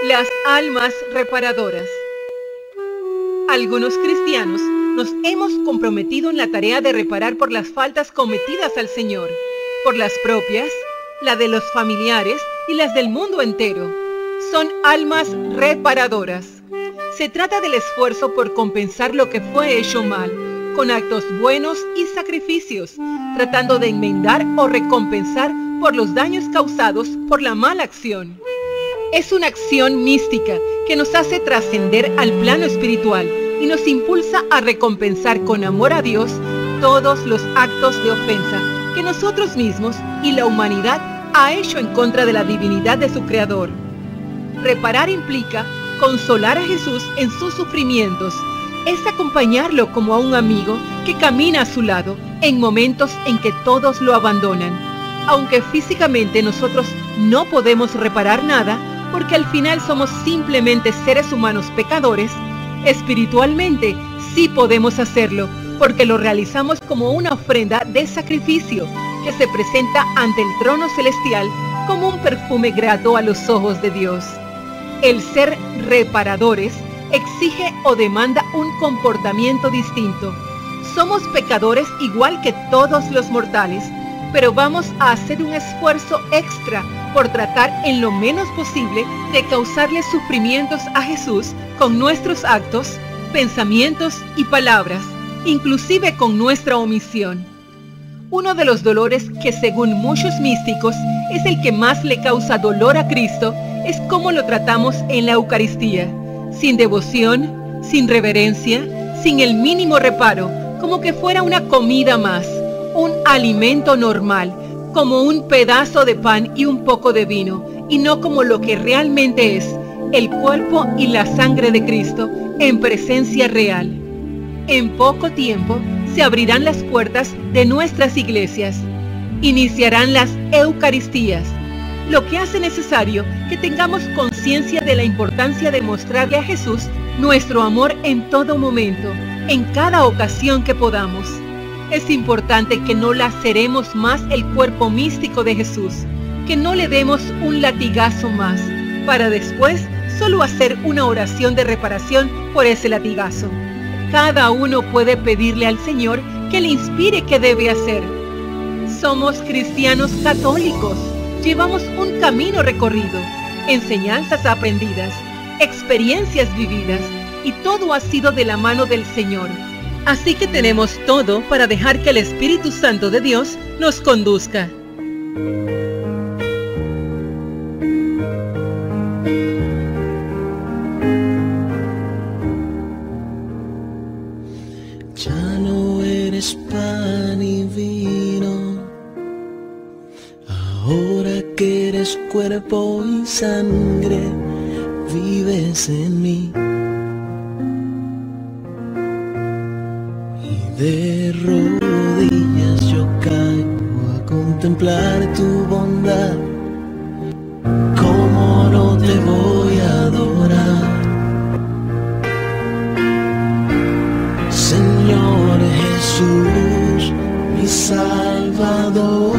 Las almas reparadoras. Algunos cristianos nos hemos comprometido en la tarea de reparar por las faltas cometidas al Señor, por las propias, la de los familiares y las del mundo entero. Son almas reparadoras. Se trata del esfuerzo por compensar lo que fue hecho mal, con actos buenos y sacrificios, tratando de enmendar o recompensar por los daños causados por la mala acción. Es una acción mística que nos hace trascender al plano espiritual y nos impulsa a recompensar con amor a Dios todos los actos de ofensa que nosotros mismos y la humanidad ha hecho en contra de la divinidad de su Creador. Reparar implica consolar a Jesús en sus sufrimientos, es acompañarlo como a un amigo que camina a su lado en momentos en que todos lo abandonan. Aunque físicamente nosotros no podemos reparar nada, porque al final somos simplemente seres humanos pecadores, espiritualmente sí podemos hacerlo, porque lo realizamos como una ofrenda de sacrificio que se presenta ante el trono celestial como un perfume grato a los ojos de Dios. El ser reparadores exige o demanda un comportamiento distinto. Somos pecadores igual que todos los mortales, pero vamos a hacer un esfuerzo extra por tratar en lo menos posible de causarle sufrimientos a Jesús con nuestros actos, pensamientos y palabras, inclusive con nuestra omisión. Uno de los dolores que según muchos místicos es el que más le causa dolor a Cristo es cómo lo tratamos en la Eucaristía, sin devoción, sin reverencia, sin el mínimo reparo, como que fuera una comida más, un alimento normal, como un pedazo de pan y un poco de vino, y no como lo que realmente es, el cuerpo y la sangre de Cristo en presencia real. En poco tiempo se abrirán las puertas de nuestras iglesias, iniciarán las Eucaristías, lo que hace necesario que tengamos conciencia de la importancia de mostrarle a Jesús nuestro amor en todo momento, en cada ocasión que podamos. Es importante que no laceremos más el cuerpo místico de Jesús, que no le demos un latigazo más, para después solo hacer una oración de reparación por ese latigazo. Cada uno puede pedirle al Señor que le inspire qué debe hacer. Somos cristianos católicos, llevamos un camino recorrido, enseñanzas aprendidas, experiencias vividas, y todo ha sido de la mano del Señor. Así que tenemos todo para dejar que el Espíritu Santo de Dios nos conduzca. Ya no eres pan y vino, ahora que eres cuerpo y sangre, vives en mí. De rodillas yo caigo a contemplar tu bondad. ¿Cómo no te voy a adorar? Señor Jesús, mi Salvador,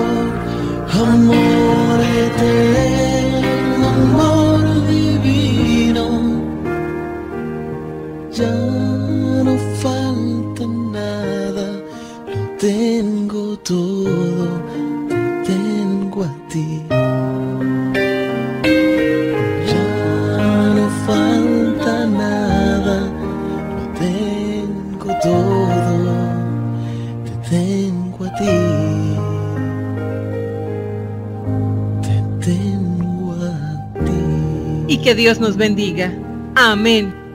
amor eterno, amor divino. Ya no falta nada, lo tengo todo, te tengo a ti. Ya no falta nada, lo tengo todo, te tengo a ti. Te tengo a ti. Y que Dios nos bendiga. Amén.